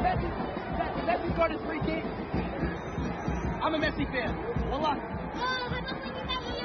Messi scored his free kick. I'm a Messi fan. Wallah.